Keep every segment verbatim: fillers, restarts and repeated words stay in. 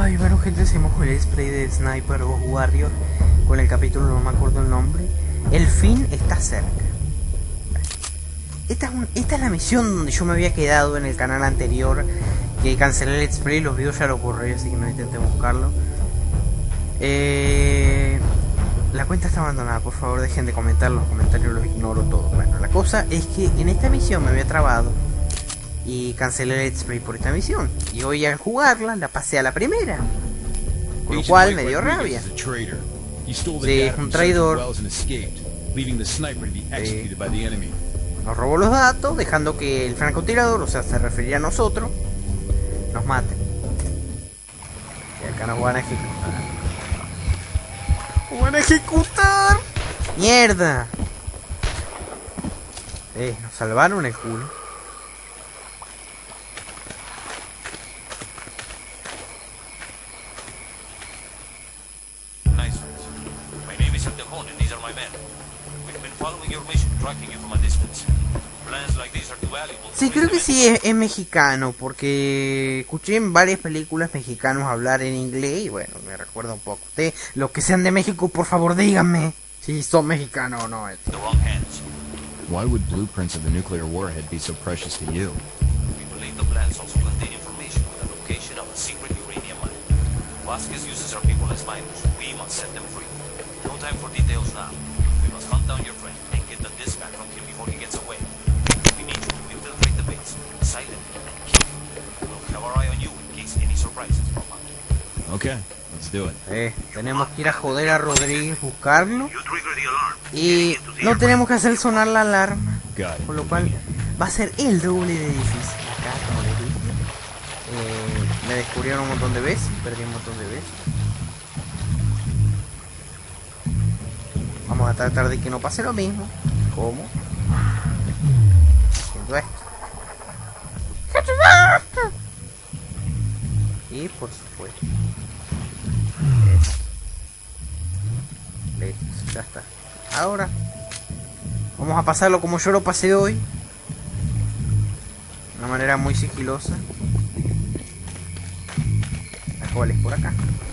Ay, bueno gente, hacemos el let's play de Sniper Ghost Warrior con el capítulo, no me acuerdo el nombre. El fin está cerca. Esta es, un, esta es la misión donde yo me había quedado en el canal anterior, que cancelé el let's play, los videos ya lo borré, así que no intenté buscarlo. Eh, la cuenta está abandonada, por favor dejen de comentar, los comentarios los ignoro todo. Bueno, la cosa es que en esta misión me había trabado y cancelé el let's play por esta misión. Y hoy al jugarla la pasé a la primera, con lo cual me dio rabia. Sí, es un traidor. Eh, nos robó los datos, dejando que el francotirador, o sea, se refería a nosotros, nos mate. Y acá nos van a ejecutar. ¡Nos van a ejecutar! ¡Mierda! Eh, nos salvaron el culo. Sí, creo que sí es, es mexicano, porque escuché en varias películas mexicanos hablar en inglés y bueno, me recuerda un poco. Ustedes, los que sean de México, por favor díganme si son mexicanos o no. Why would blueprints of the nuclear warhead be so precious to you? We believe the plans also contain information on the location of a secret uranium mine. Vasquez uses our people as miners. We must set them free. No time for details now. We must hunt down your friend and get the dispatch from him before he gets away. We need you to infiltrate the base, silent and kill him. We'll have our eye on you in case any surprises pop up. Okay, let's do it. Eh, tenemos que ir a joder a Rodríguez, buscarlo. Y no tenemos que hacer sonar la alarma. Con lo cual va a ser el doble de difícil. Acá, como les dije. Eh, me descubrieron un montón de veces. Perdí un montón de veces. Vamos a tratar de que no pase lo mismo. ¿Cómo? Haciendo esto. Y por supuesto esto. Listo, ya está. Ahora vamos a pasarlo como yo lo pasé hoy, de una manera muy sigilosa. La cual es por acá.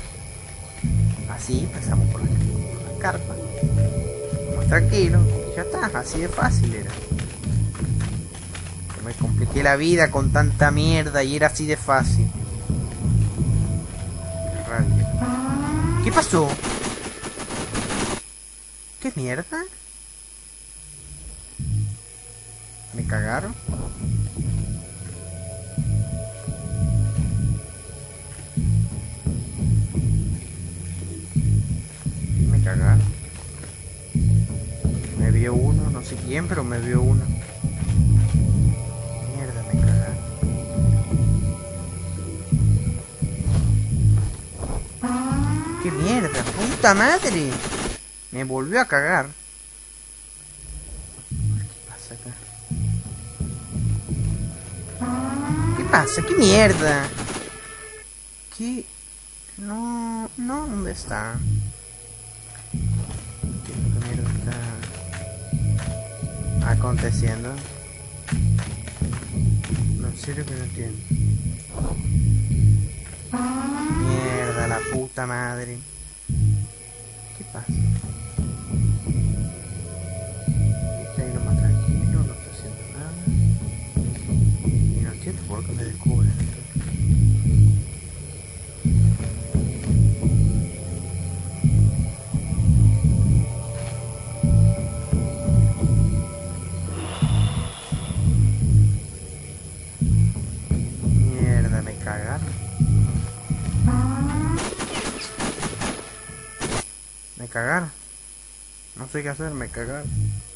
Así pasamos por la, por la carpa. Más tranquilo. Y ya está, así de fácil era. Me compliqué la vida con tanta mierda y era así de fácil. ¿Qué pasó? ¿Qué mierda? ¿Me cagaron? ¿Me cagaron? Me vio uno, no sé quién, pero me vio uno. Mierda, me cagaron. ¡Qué mierda! ¡Puta madre! Me volvió a cagar. ¿Qué pasa acá? ¿Qué pasa? ¿Qué mierda? ¿Qué? No, no, ¿dónde está? ¿Qué mierda está aconteciendo? No, en serio que no entiendo. Mierda, la puta madre. ¿Qué pasa? Está ahí lo más tranquilo, no está haciendo nada. Y no entiendo por qué me descubren. Mierda, me cagaron. Me cagaron. No sé qué hacer, me cagaron.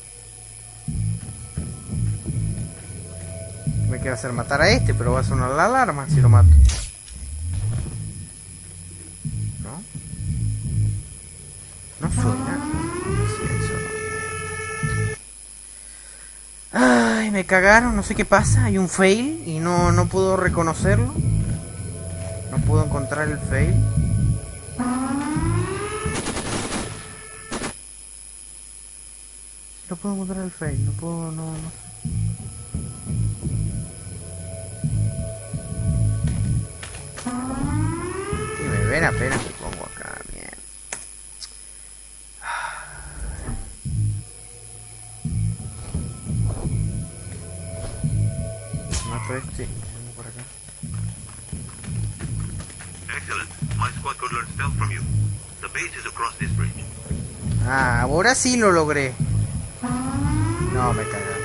Me quiero hacer matar a este, pero va a sonar la alarma si lo mato. ¿No? No suena. Sí, eso no. Ay, me cagaron, no sé qué pasa. Hay un fail y no, no puedo reconocerlo. No puedo encontrar el fail. No puedo encontrar el fail, no puedo, no, no sé. espera, espera, me pongo acá, mierda. Mato a este, vengo por acá. Excellent. My squad could learn stealth from you. The base is across this bridge. Ah, ahora sí lo logré. No, me cagaron.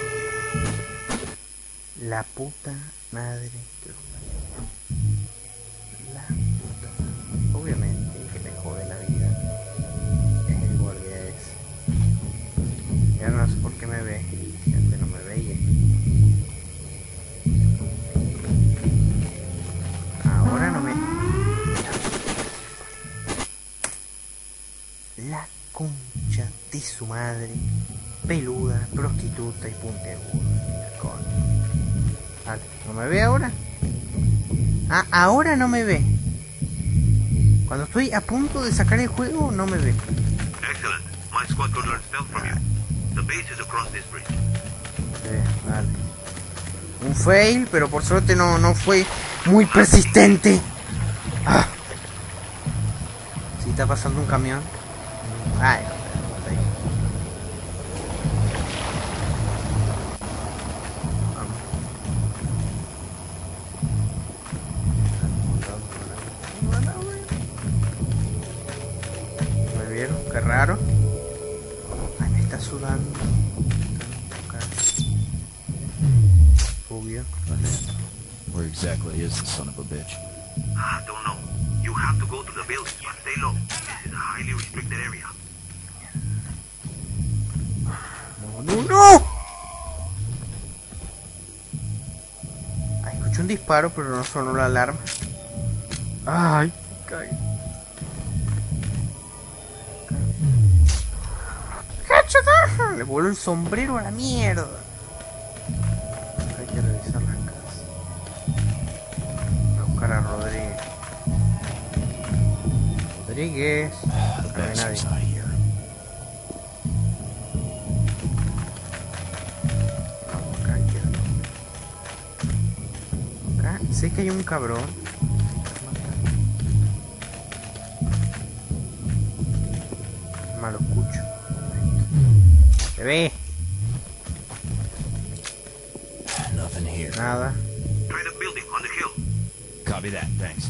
La puta madre que lo parió. La puta madre. Obviamente que me jode la vida. Es el guardia ese. Ya no sé por qué me ve. Antes no me veía. Ahora no me... La concha de su madre. Peluda, prostituta y puntiaguda. Coño. Vale, ¿no me ve ahora? Ah, ahora no me ve. Cuando estoy a punto de sacar el juego, no me ve. Excellent. My squad could learn stealth from you. The base is across this bridge. Eh, vale. Un fail, pero por suerte no, no fue muy persistente. Ah. Sí, está pasando un camión. Ay, no. Qué raro. Ay, me está sudando. Obvio. Where exactly is the son of a bitch? Ah, don't know. You have to go to the building, but stay low. This is a highly restricted area. No, no, no. Ay, escuché un disparo, pero no sonó la alarma. Ay, cagué. Le voló el sombrero a la mierda. Hay que revisar las casas. Voy a buscar a Rodríguez. Rodríguez. The Acá no hay nadie. bastard's not here. Vamos acá, izquierda. Acá sé que hay un cabrón. Malo escucho. Se ve. Nothing here. Nada. Try the building on the hill. Copy that, thanks.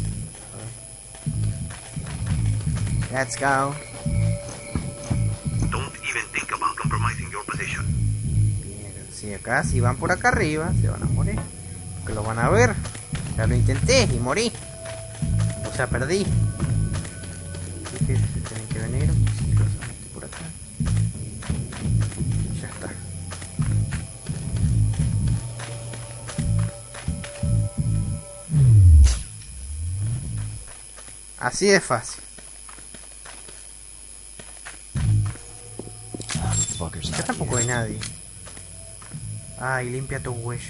Let's go. Don't even think about compromising your position. Bien, si acá, si van por acá arriba, se van a morir. Porque lo van a ver. Ya lo intenté y morí. O sea, perdí. Así que se tienen que venir sigilosamente por acá. Ya está. Así de fácil. Ah, the fucker's Ya not tampoco hay here. nadie. Ay, limpia tu huella.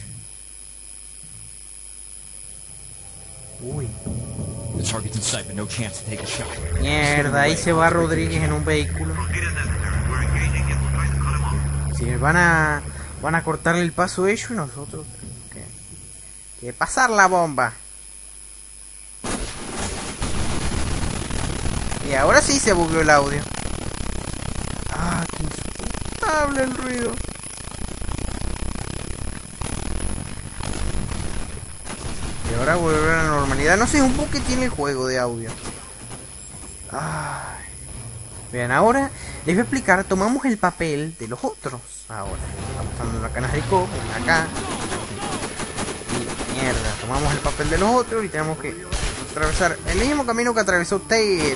Uy. The target's in sight, but no chance to take a shot. Mierda, ahí se va Rodríguez en un vehículo. Proceed as necessary. We're engaging and we'll try to cut him off. Si van a van a cortarle el paso a ellos y nosotros tenemos que, que pasar la bomba. Y ahora sí se bugueó el audio. Ah, qué insoportable el ruido. Y ahora vuelve a la normalidad. No sé, un poco que tiene el juego de audio. Ay. Vean, ahora les voy a explicar. Tomamos el papel de los otros. Ahora, estamos usando una canas de coco, acá. Y mierda, tomamos el papel de los otros y tenemos que atravesar el mismo camino que atravesó Tay, eh,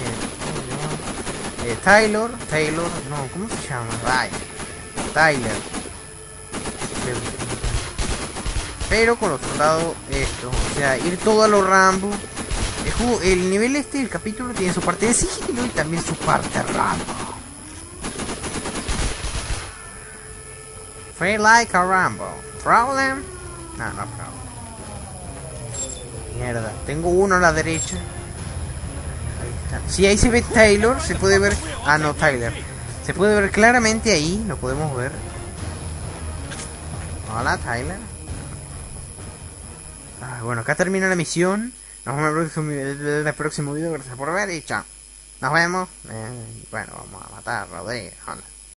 eh, Taylor. Taylor, no, ¿cómo se llama? Ay, Tyler. Pero con los soldados estos, o sea, ir todo a lo Rambo. El, juego, el nivel este del capítulo tiene su parte de sigilo y también su parte Rambo. Feel like a Rambo. Problem? No, no problem. Mierda, tengo uno a la derecha. Ahí está. Si ahí se ve Taylor, se puede ver. Ah, no, Tyler. Se puede ver claramente ahí, lo podemos ver. Hola, Tyler. Ah, bueno, acá termina la misión. Nos vemos en el próximo, en el próximo video. Gracias por ver y chao. Nos vemos. Eh, bueno, vamos a matar a Rodríguez. Anda.